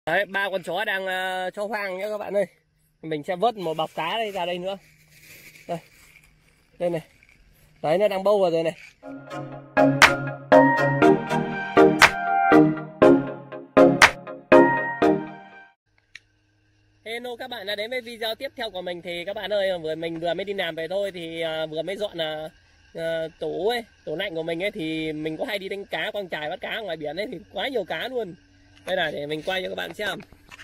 Đấy, ba con chó đang cho hoang nhá các bạn ơi. Mình sẽ vớt một bọc cá đây ra đây nữa. Đây. Đây này. Đấy, nó đang bâu vào rồi này. Hello các bạn đã đến với video tiếp theo của mình. Thì các bạn ơi, mình vừa mới đi làm về thôi. Thì vừa mới dọn tủ lạnh của mình ấy. Thì mình có hay đi đánh cá quăng chài bắt cá ở ngoài biển ấy. Thì quá nhiều cá luôn. Đây là để mình quay cho các bạn xem.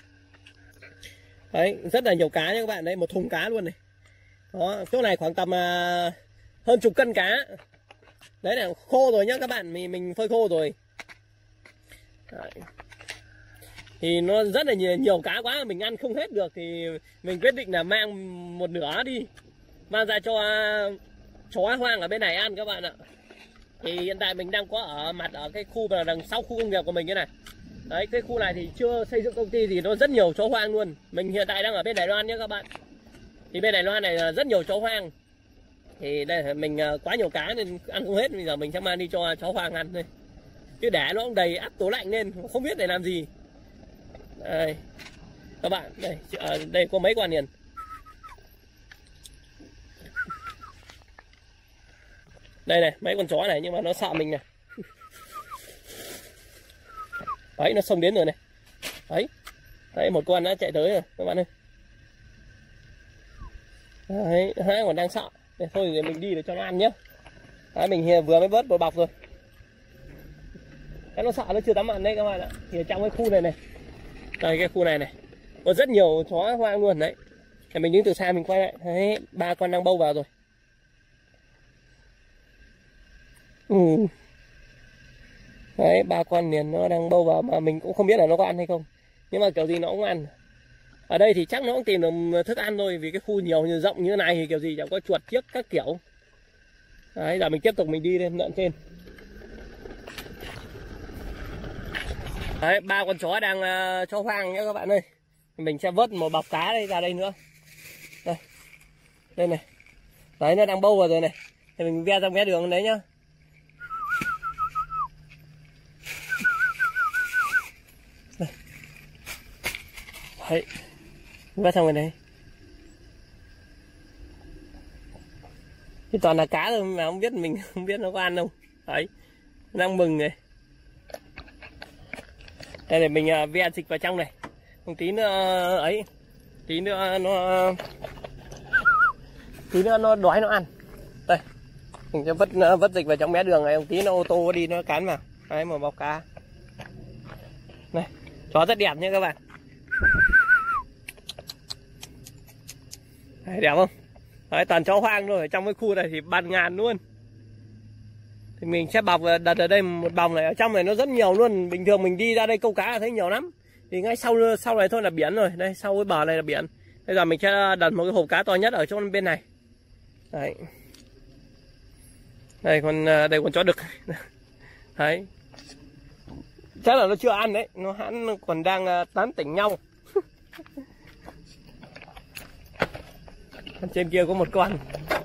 Đấy, rất là nhiều cá nha các bạn. Đấy, một thùng cá luôn này. Đó, chỗ này khoảng tầm hơn chục cân cá. Đấy là khô rồi nhá các bạn, mình phơi khô rồi. Đấy. Thì nó rất là nhiều cá quá, mình ăn không hết được. Thì mình quyết định là mang một nửa đi, mang ra cho chó hoang ở bên này ăn các bạn ạ. Thì hiện tại mình đang có ở mặt ở cái khu mà đằng sau khu công nghiệp của mình như này. Đấy, cái khu này thì chưa xây dựng công ty thì nó rất nhiều chó hoang luôn. Mình hiện tại đang ở bên Đài Loan nhé các bạn. Thì bên Đài Loan này là rất nhiều chó hoang. Thì đây mình quá nhiều cá nên ăn không hết. Bây giờ mình sẽ mang đi cho chó hoang ăn thôi. Chứ để nó cũng đầy ắp tủ lạnh lên không biết để làm gì. Đây các bạn, đây có mấy con liền. Đây này, mấy con chó này nhưng mà nó sợ mình này. Đấy, nó xông đến rồi này. Đấy, một con đã chạy tới rồi các bạn ơi. Đấy, hai còn đang sợ. Để thôi thì mình đi để cho nó ăn nhé. Đấy, mình vừa mới vớt một bọc rồi. Cái nó sợ nó chưa dám ăn đây các bạn ạ. Thì ở trong cái khu này này. Đây cái khu này này. Có rất nhiều chó hoang luôn đấy. Thì mình đứng từ xa mình quay lại. Đấy, ba con đang bâu vào rồi. Đấy, ba con liền nó đang bâu vào mà mình cũng không biết là nó có ăn hay không. Nhưng mà kiểu gì nó cũng ăn. Ở đây thì chắc nó cũng tìm được thức ăn thôi. Vì cái khu nhiều như rộng như thế này thì kiểu gì chẳng có chuột chiếc các kiểu. Đấy, giờ mình tiếp tục mình đi lên lợn trên. Đấy, ba con chó đang cho hoang nhá các bạn ơi. Mình sẽ vớt một bọc cá đây ra đây nữa. Đây. Đây này. Đấy, nó đang bâu vào rồi này. Thì mình ve ra mé đường đấy nhá. Đây. Đấy. Ve sang bên đây. Thì toàn là cá thôi mà không biết mình không biết nó có ăn không. Đấy. Đang mừng này. Đây để mình ve dịch vào trong này. Một tí nữa ấy. Tí nữa nó đói nó ăn. Đây. Mình sẽ vứt dịch vào trong mé đường này. Một tí nó ô tô đi nó cắn vào. Đấy, một bọc cá. Này, chó rất đẹp nhé các bạn. Đấy, đẹp không? Đấy, toàn chó hoang thôi. Ở trong cái khu này thì bạt ngàn luôn. Thì mình sẽ đặt ở đây một bọc này. Ở trong này nó rất nhiều luôn. Bình thường mình đi ra đây câu cá là thấy nhiều lắm. Thì ngay sau này thôi là biển rồi. Đây, sau cái bờ này là biển. Bây giờ mình sẽ đặt một cái hộp cá to nhất ở chỗ bên này. Đấy. Đây con chó đực. Đấy. Chắc là nó chưa ăn đấy. Nó còn đang tán tỉnh nhau. Trên kia có một con.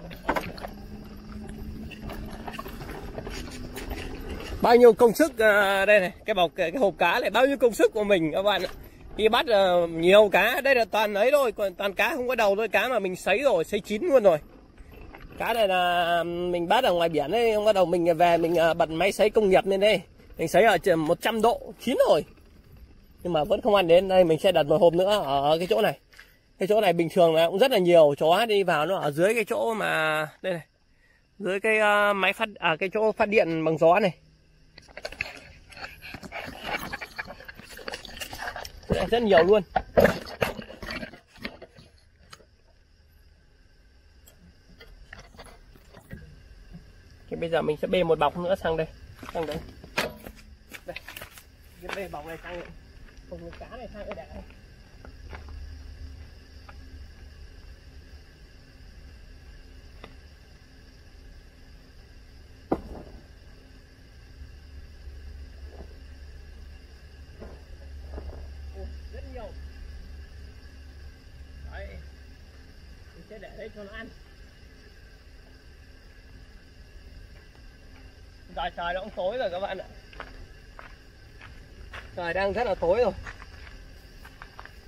Bao nhiêu công sức đây này, cái hộp cá này bao nhiêu công sức của mình các bạn ạ. Khi bắt nhiều cá, đây là toàn ấy thôi, còn toàn cá không có đầu thôi, cá mà mình sấy rồi, sấy chín luôn rồi. Cá này là mình bắt ở ngoài biển ấy, không có đầu mình về mình bật máy sấy công nghiệp lên đây. Mình sấy ở 100 độ, chín rồi. Nhưng mà vẫn không ăn đến. Đây mình sẽ đặt một hộp nữa ở cái chỗ này. Cái chỗ này bình thường là cũng rất là nhiều chó đi vào, nó ở dưới cái chỗ mà đây này. Dưới cái cái chỗ phát điện bằng gió này. Rất nhiều luôn. Thì bây giờ mình sẽ bê một bọc nữa sang đây. Sang đấy. Đây. Cái bê bọc này sang đây. Không cái cá này sang cái đẻ. Rất nhiều. Đấy. Mình sẽ để đấy cho nó ăn. Giờ trời nó cũng tối rồi các bạn ạ. Trời đang rất là tối rồi.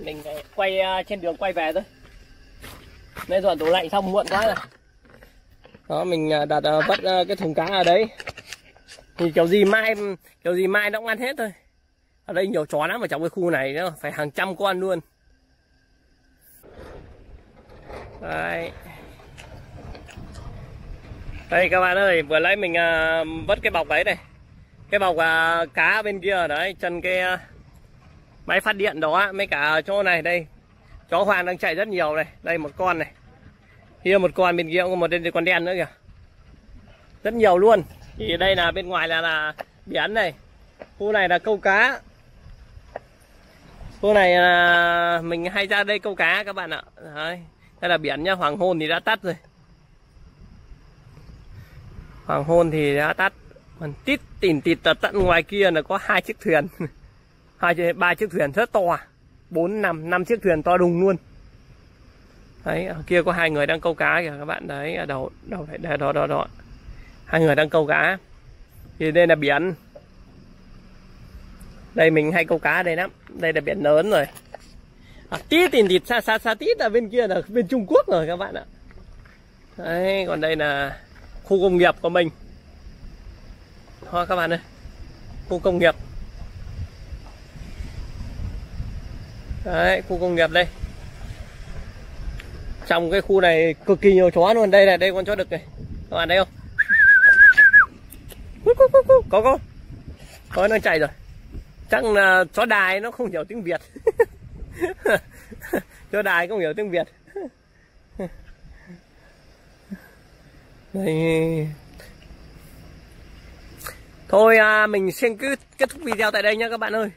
mình quay trên đường quay về thôi. Nên dọn tủ lạnh xong muộn quá rồi. Đó, mình đặt vất cái thùng cá ở đấy. Thì kiểu gì mai nó cũng ăn hết thôi. Ở đây nhiều chó lắm, ở trong cái khu này nó phải hàng trăm con luôn. Đấy. Đây các bạn ơi, vừa lấy mình vất cái bọc đấy này. Cái bọc cá bên kia đấy, chân cái máy phát điện đó, mấy cả chỗ này đây. Chó hoang đang chạy rất nhiều này, đây một con này. Kia một con, bên kia cũng có một con đen nữa kìa. Rất nhiều luôn. Thì đây là bên ngoài là biển này. Khu này là câu cá. Khu này là mình hay ra đây câu cá các bạn ạ. Đấy. Đây là biển nhá, hoàng hôn thì đã tắt rồi. Hoàng hôn thì đã tắt. Còn tít tỉn tịt tận ngoài kia là có 2 chiếc thuyền. 3 chiếc thuyền rất to. 5 chiếc thuyền to đùng luôn. Đấy, ở kia có 2 người đang câu cá kìa các bạn. Đấy, ở đầu đó. 2 người đang câu cá. Thì đây là biển. Đây mình hay câu cá ở đây lắm. Đây là biển lớn rồi. Tít tỉn tịt xa tít ở bên kia là bên Trung Quốc rồi các bạn ạ. Đấy, còn đây là khu công nghiệp của mình. Thôi các bạn ơi, khu công nghiệp. Đấy, khu công nghiệp đây. Trong cái khu này cực kỳ nhiều chó luôn. Đây là đây con chó đực này. Các bạn thấy không? Có nó chạy rồi. Chắc là chó đài nó không hiểu tiếng Việt. Chó đài không hiểu tiếng Việt. Đây. Thôi mình xin cứ kết thúc video tại đây nha các bạn ơi.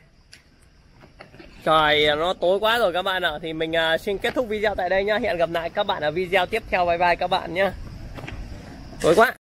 Trời nó tối quá rồi các bạn ạ. Thì mình xin kết thúc video tại đây nhá. Hẹn gặp lại các bạn ở video tiếp theo. Bye bye các bạn nhá. Tối quá.